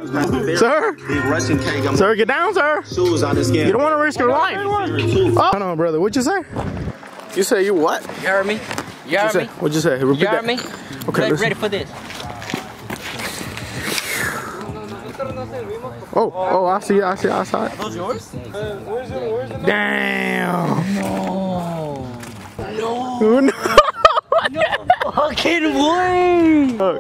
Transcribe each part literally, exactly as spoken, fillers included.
Sir? Sir, get down, sir. You don't want to risk your life. Oh, hold on, brother. What'd you say? You say you what? You heard me? You heard me? What'd you say? Repeat you heard that. me? Okay, ready, listen. ready for this. Oh, oh, I see it, I see it, I saw it. Are those yours? Uh, where's it, where's it? Damn. No. No. No. No fucking way. Look.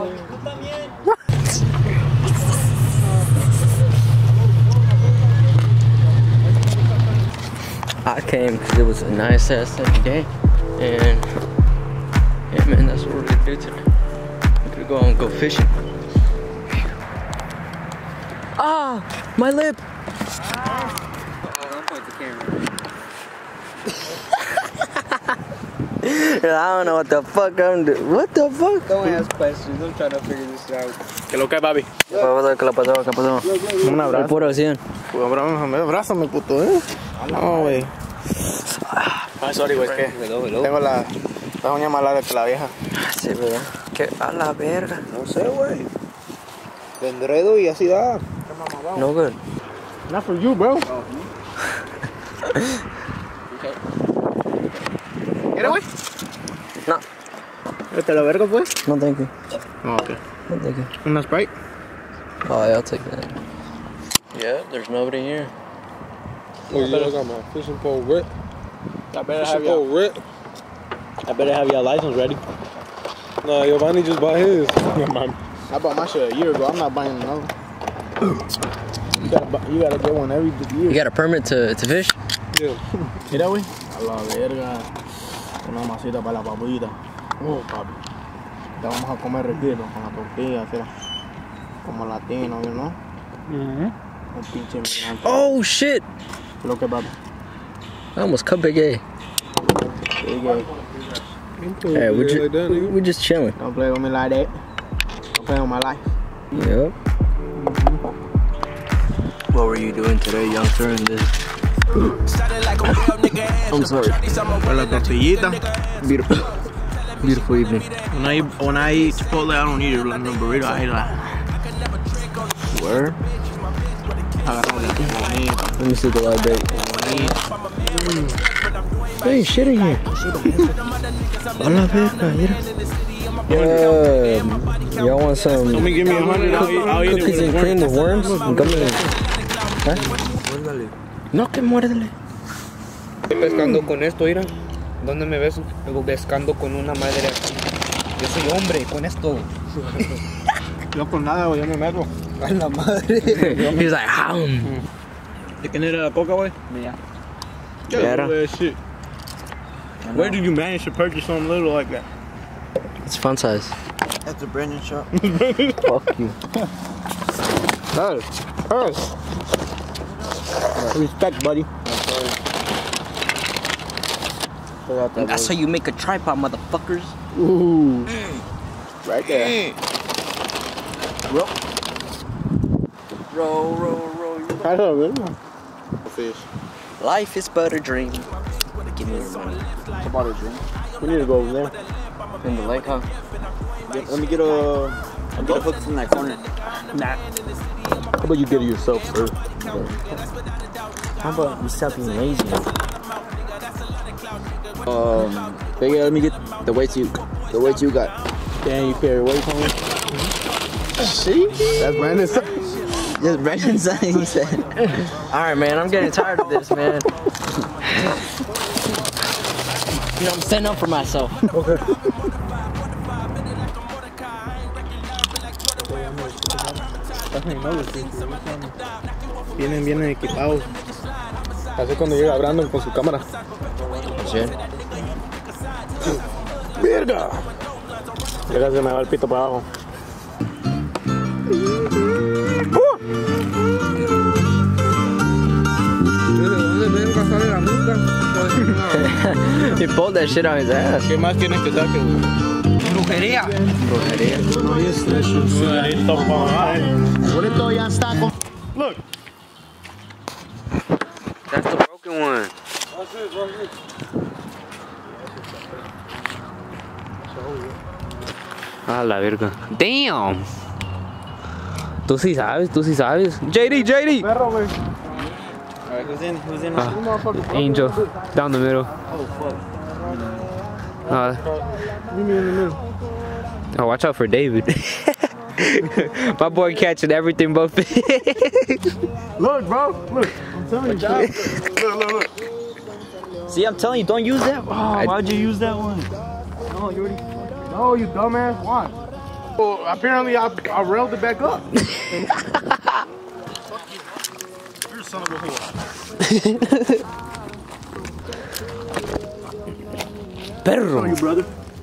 I came because it was a nice ass sunny day, and yeah, man, that's what we're gonna do today. We're gonna go and go fishing. Ah, my lip. Oh, don't point the camera. I don't know what the fuck I'm doing. What the fuck? Don't ask questions. I'm trying to figure this out. ¿Qué lo que, papi? ¿Qué pasó? ¿Qué pasó? ¿Qué pasó? Un abrazo. Puro cien. Abrázame, puto, ¿eh? No, güey. Ah, sorry, güey, es que tengo la, las uñas más largas que la vieja. Sí, ¿verdad? ¿Qué? A la verga. No sé, güey. De enredo y así da. No good. Not for you, bro. Okay. ¿Quieres, güey? No. ¿Te la verga, pues? No, thank you. Oh, okay. No, thank you. Una Sprite? Oh, yeah, I'll take that. Yeah, there's nobody here. Oh, yeah, I got my fishing pole wet. I better Fishing have your, pole wet. I better have your license ready. Nah, Giovanni just bought his. I bought my shit a year ago. I'm not buying another. You gotta, buy, you gotta get one every year. You got a permit to, to fish? Yeah. Mira, güey. A la verga. Una masita para la papita. Oh, papi. Ya vamos a comer retiro con la tortilla, así. Como latino, you know? Mm-hmm. Un pinche inmigrante. Oh, shit. Lo que, papi. I almost cut Big A. Big A. Hey, we, ju like that, we, we just chilling. Don't play with me like that. Don't play with my life. Yep. Mm-hmm. What were you doing today, youngster, in this? I'm sorry. For la tortillita. Beautiful. Beautiful evening. When I, when I eat Chipotle, I don't eat it like a burrito. I eat like... Where? Let me see the live bait. Mm. There ain't shit in here. Hola, verga, mira. Yeah. Y'all want some Let me give me a hundred. I'll eat, I'll eat it cookies with and a cream with worms? Gummy. ¿Eh? No, que muérdele. Estoy pescando con esto, mira. ¿Dónde me ves? Luego pescando con una madre. Yo soy hombre con esto. Yo con nada, güey, yo me meto. A la madre. He's like, hound. ¿De quién era la coca, güey? Mía. Yeah, that shit. Where did you manage to purchase something little like that? It's fun size. That's a Brandon shop. Fuck you. Hey, hey. Respect, buddy. That's how you make a tripod, motherfuckers. Ooh. Right there. Roll. Roll, roll, roll. I don't know. Fish. Life is but a dream. Give me your money. It's about a drink. We need to go over there. In the lake, huh? Get, let me get a, I'll get a hook from that corner. Nah. How about you get it yourself, sir? How about you stop being lazy? Um, baby, let me get the weights you, the weights you got. Damn, you carry weights on me? See? That's Brandon's son. Just Brandon's son, he said. Alright, man, I'm getting tired of this, man. You know, I'm standing up for myself. Okay. Vienen, vienen equipados. Así cuando llega Brandon con su cámara. Sí. ¡Verga! Ya se me va el pito para abajo. He pulled that shit on his ass. ¿Qué más tienes que sacar? Brujería. Brujería. Look. That's the broken one. Watch this, watch this. A la verga. Damn. Tú sí sabes, tú sí sabes. J D, J D. Perro, güey. Alright, who's in? Who's in? Uh, Angel, down the middle. Oh, fuck. Uh, Meet me in the middle. oh, watch out for David. My boy catching everything but fish. Look, bro. Look. I'm telling you. Look, look, look. See, I'm telling you, don't use that. Oh, I- why'd you use that one? No, you already. No, you dumbass. Why? Well, apparently I, I railed it back up. You're a son of a whore. Perro. you, brother.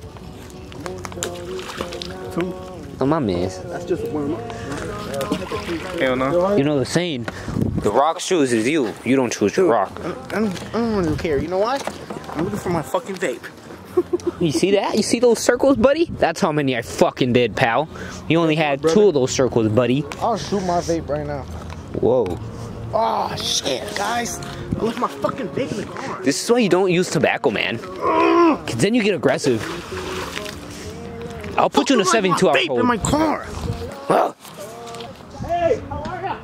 No mames. That's just a warm up. Hell no. You know the saying, the rock chooses you. You don't choose your rock. I don't, I don't really care. You know why? I'm looking for my fucking vape. You see that? You see those circles, buddy? That's how many I fucking did, pal. You only had two of those circles, buddy. I'll shoot my vape right now. Whoa. Oh, shit, guys. I left my fucking vape in the car. This is why you don't use tobacco, man. Cause then you get aggressive. I'll put you in a seventy-two hour vape hold. in my car. Well. Hey, how are ya?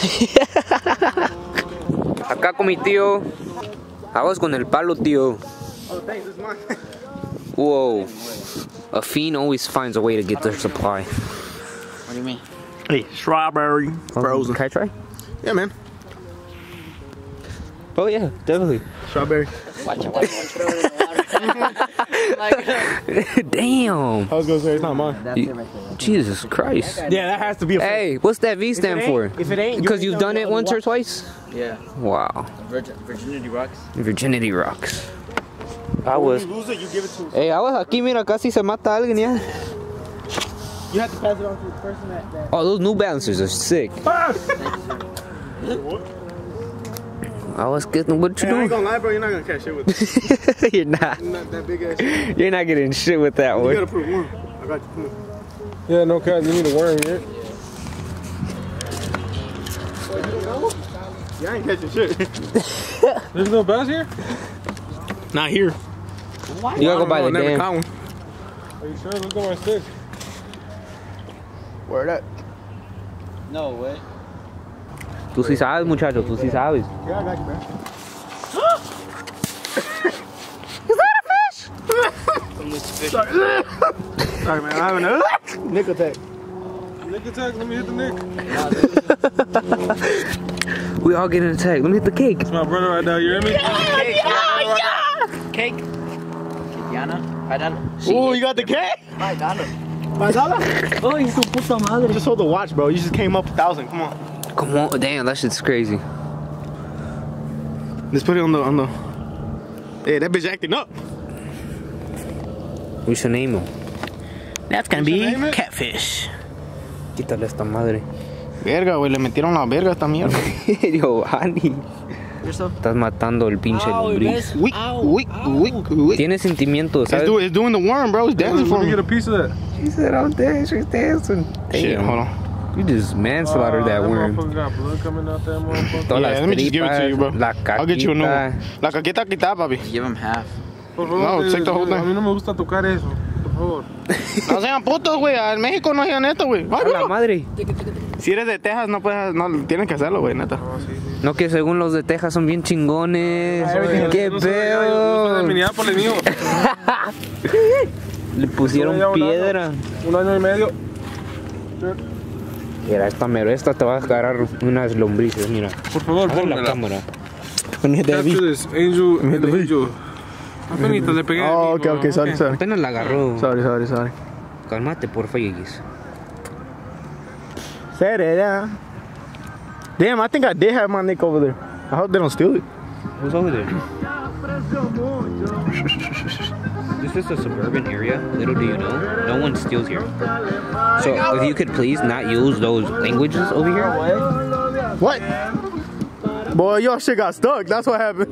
Acá con mi tío. Aguas con el palo, tío. Oh, thanks. This is mine. Whoa. A fiend always finds a way to get their supply. What do you mean? Hey, strawberry. Frozen. Can I try? Yeah, man. Oh yeah, definitely. Strawberry. Watch it, watch it, watch it over the water. Damn. I was gonna say it's not mine. That's it right there. Jesus Christ. Yeah, that has to be a Hey, what's that V stand for? If it ain't, Because you've done it once or twice? Yeah. Wow. Virgin, virginity rocks. Virginity rocks. I When was. you lose it, you give it to. Hey, I was aquí, mira, casi se mata alguien ya. You have to pass it on to the person that. that Oh, those New Balancers are sick. I was getting what you Hey, I ain't doing? gonna lie, bro. You're not gonna catch shit with it. You're not. You're not that big ass shit. You're not getting shit with that You one. gotta put it warm. I got you. Come on. Yeah, no cat, you need a worm here. Yeah, I ain't catching shit. There's no bass here? Not here. You gotta go by the never dam. caught one. Are you sure? Look at my stick. Where that? No way. Tú sí sabes, muchacho, tú sí sabes. Yeah, I got you, man. Sorry. Sorry, man. I have a nick attack. Nick attack, let me hit the nick. We all getting attacked. Let me hit the cake. It's my brother right now, you hear me? Cake. Yana. Paidana. Oh, you got the cake? Paidana. Paisala? Oh, you su puta madre. Just hold the watch, bro. You just came up a thousand. Come on. Come on, damn, that shit's crazy. Let's put it on the on the. Hey, that bitch acting up. We should name him. That's gonna be catfish. Quítale esta madre. Verga, güey, le metieron la verga a esta mierda. Yo, Hani. Estás matando el pinche lombriz. Wick, wick, wick, wick. Tiene sentimientos, It's, ¿sabes? do, it's doing the worm, bro. It's dancing Let for me me. get a piece of that. He said out there, she's dancing. Shit, Damn. hold on. You just manslaughtered that Uh, worm. motherfucker got blood coming out that motherfucker. Todas Yeah, las let me just give it to you, bro. tripas, la I'll get you a new caquita. one. La caqueta quita, papi. Give him half. Por favor, No, eh, take the whole A thing. mí no me gusta tocar eso. Por favor. No sean putos, güey. En México no hacían esto, güey. Ay, A la bro. madre. Si eres de Texas, no puedes, no, tienes que hacerlo, güey, neta. No, que según los de Texas son bien chingones. Oye, ¡Qué no soy de allá, yo soy de pedo! Minneapolis, mío. Le pusieron Soy de allá un piedra. año, Un año y medio. Mira, esta mero, esta te va a agarrar unas lombrices, mira. Por favor, Agarra la pónmela. cámara. Capture this, Angel, el Angel. Apenita le pegué. Oh, okay, amigo. okay, sorry, sorry. Apenas la agarró. Sorry, sorry, sorry. Cálmate, porfa, Yegis. Será? Damn, I think I did have my nick over there. I hope they don't steal it. Who's over there? This is a suburban area. Little do you know, no one steals here. So if you could please not use those languages over here. What? Boy, your shit got stuck. That's what happened.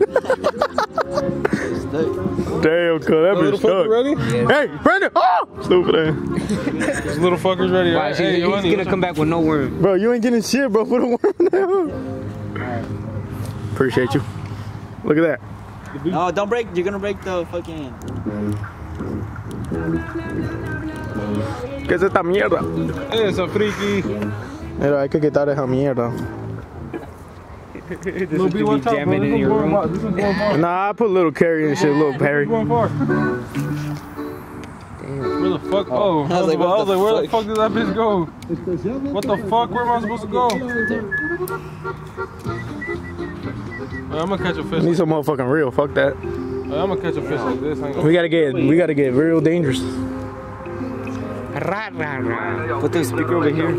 Damn, cuz that Little bitch stuck. fucker ready? Hey, Brandon! Oh! Stupid ass. This little fucker's ready. Wow, Right? she- Hey, he's Giovanni, gonna what's come back with no worm. Bro, you ain't getting shit, bro. Put a worm in there. Appreciate you. Look at that. No, don't break. You're gonna break the fucking. ¿Qué es esta mierda? up? Esa friki. Pero hay que quitar esa mierda. This is to be jamming in your room. Nah, I put little Carrie and shit, little Perry. Where the fuck? Oh, I was like, I was like, where the fuck did that bitch go? What the fuck? Where am I supposed to go? Right, I'm gonna catch a fish. Need some motherfucking real. Fuck that. Right, I'm gonna catch a fish like this. We gotta get, we gotta get real dangerous. Put the speaker over here. You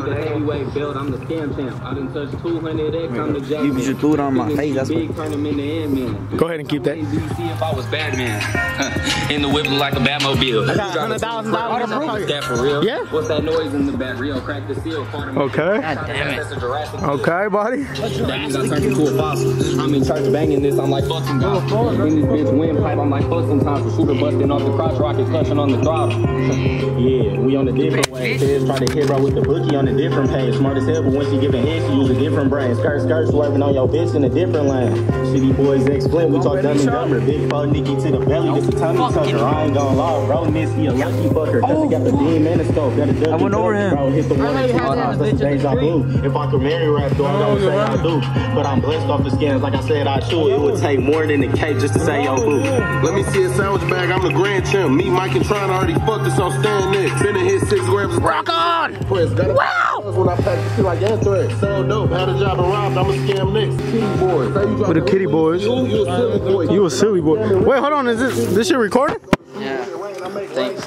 just threw it on my face. That's what. Go ahead and keep that. if I was Batman. In the whip look like a Batmobile. I got one hundred thousand dollars. That for real? Yeah. What's that noise in the bat reel? Crack the seal. Okay. Okay, buddy. I'm in charge of banging this. I'm like fucking God. In this bitch windpipe, I'm like busting time for shooter busting off the crotch rockets, clutching on the throttle. Yeah, we on a different way. Feds try to hit her with the bookie on a different page. Smart as hell, but when she giving head, she use a different brain. Skirt, skirt, swerving on your bitch in a different lane. Shitty boys explain, we talk dumb and dumber. Big foe Nikki to the belly, this a tummy tucker. I ain't gon' lie, bro, miss he a lucky fucker. Cause he got the beam and the scope. Got a I went over him. Bro, hit the one and two times, that's the days I blew. If I could marry rap, though, I don't say I do. But I'm blessed off the skins, like I said, I chew. It would take more than a cake just to say yo boo. Let me see a sandwich bag, I'm the grand champ. Me, Mike, and Tron already fucked us on stand next. Finna hit six grams of rock on! Wow! When I pack this shit like anthrax. So dope, had a job and robbed, I'm a scam next. Kitty boys. With the kitty boys. You, you a silly boy. You a silly boy. Wait, hold on, is this this shit recording? Yeah. Thanks.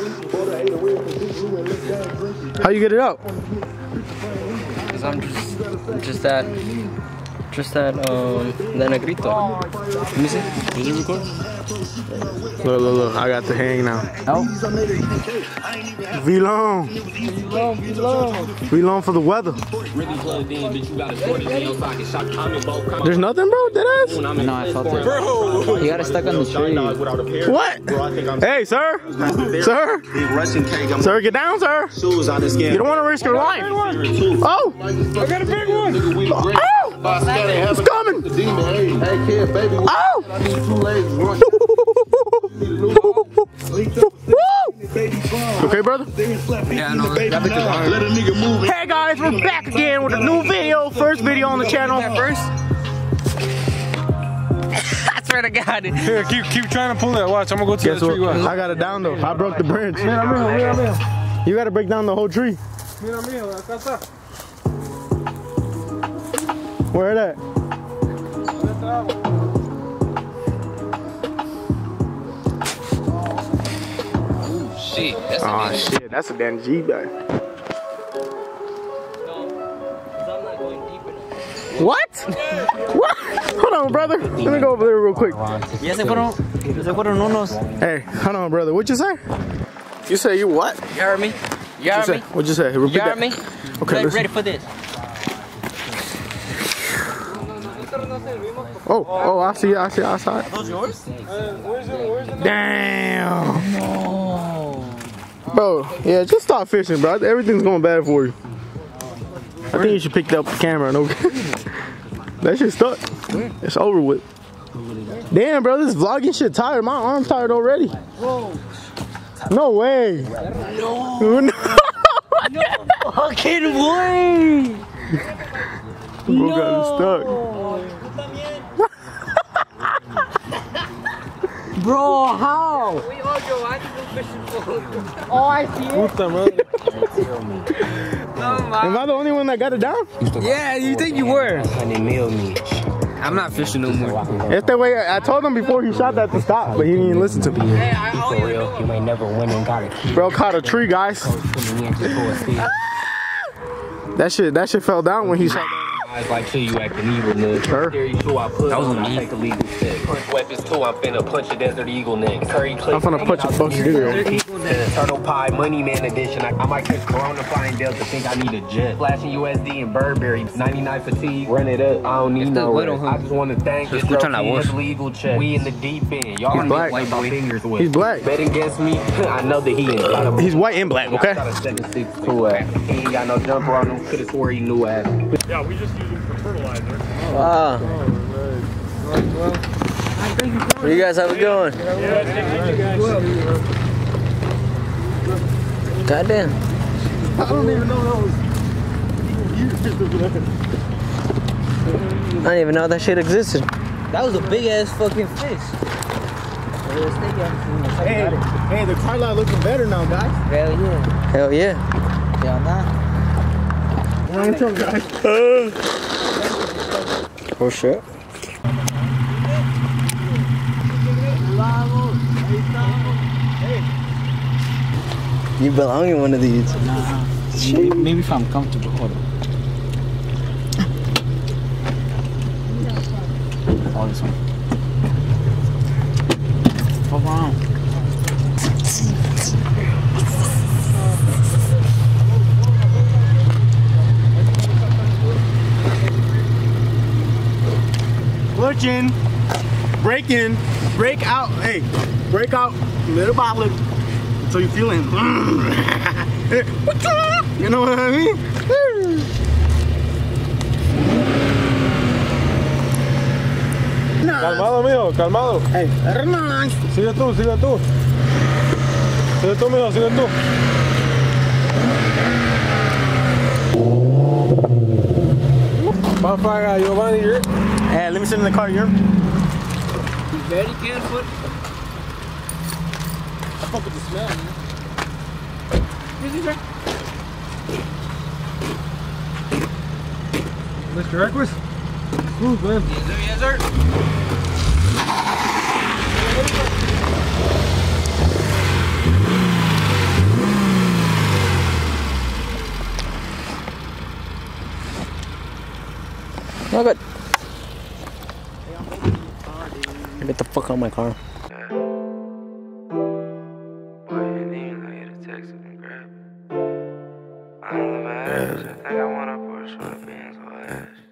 How you get it out? Cause I'm just, just that, just that, um, the negrito. Let me see. Is it recording? Look, look, look. I got the hang now. Oh. V-long. V-long for the weather. There's nothing, bro? Dead ass? No, I felt it. Bro! You got it stuck on the tree. What? Hey, sir. Sir. Sir, get down, sir. You don't want to risk your life. Oh. I got a big one. Oh. It's coming. Oh. Okay, brother? Yeah, no, that bitch is hard. Hey guys, we're back again with a new video. First video on the channel. First? I swear to God. Here, keep keep trying to pull that. Watch, I'm gonna go to Guess the tree. what? Watch. I got it down though. I broke the branch. Mira, mira, mira, mira. You gotta break down the whole tree. Mira, mira, acá está. Where that? Shit, that's Oh a shit, that's a damn G bag. What? What? Hold on, brother. Let me go over there real quick. Ya se fueron, se fueron unos. Hey, hold on, brother. What'd you say? You say you what? You heard me? You heard me? What'd you say? Repeat You that. heard me? Okay, Ready, listen. ready for this. Oh, oh, I see it, I see it outside. Those yours? Uh, where's it? Where's it? Damn. No. Bro, yeah, just stop fishing, bro. Everything's going bad for you. I think you should pick up the camera. No, that shit stuck. It's over with. Damn, bro, this vlogging shit tired. My arm's tired already. No way. No. No. Fucking way. Bro got it stuck. Bro, how? Oh, I see it. Am I the only one that got it down? Yeah, you think you were? I'm not fishing no more. It's that way. I told him before he shot that to stop, but he didn't even listen to me. Hey, I owe you. You may never win and got it. Bro caught a tree, guys. That shit, that shit fell down when he shot that. Eyes like shit, you acting evil, nigga. Sure. Scary too, I put That was on, me. I take the legal step. Punch weapons too, I'm finna punch a Desert Eagle neck. Curry clip. I'm finna punch a fucking deer. Turtle Pie Money Man edition. I, I might catch Corona flying Delta, think I need a jet. Flashing U S D and Burberry, ninety-nine fatigue. Run it up, I don't need Este no güero, rest. huh? I just want to thank Se this escucha girl la for voz. his legal check. We in the deep end. Y'all He's black. wipe my fingers with. He's black. Bet against me, I know that he ain't got a He's white and black, okay? I got a second six two ass. He ain't got no jumper on him. Could've swore he knew ass. Yeah, we just use them for fertilizer. Wow. Where you guys, how's it going? Goddamn. I don't even know that was. I didn't even know that shit existed. That was a big ass fucking fish. Hey, hey, the car lot looking better now, guys. Hell yeah. Hell yeah. Yeah, nah. Long term, guys. Oh shit. You belong in one of these. Nah. Maybe, maybe if I'm comfortable. Hold on. Oh, this one. Hold on. Clutch in, break in, break out. Hey, break out little by little until you feel it. You know what I mean? Calmado, mijo, calmado. Hey, relax. Sigue tú, sigue tú. Sigue tú, mijo, sigue tú. Papaga, Giovanni, you're... Hey, let me sit in the car, you're... You very careful. I fuck with the smell, man. Mister Equus? Ooh, man. Yes, sir, yes, sir. Oh, good. Get the fuck out of my car. I think I wanna push my beans on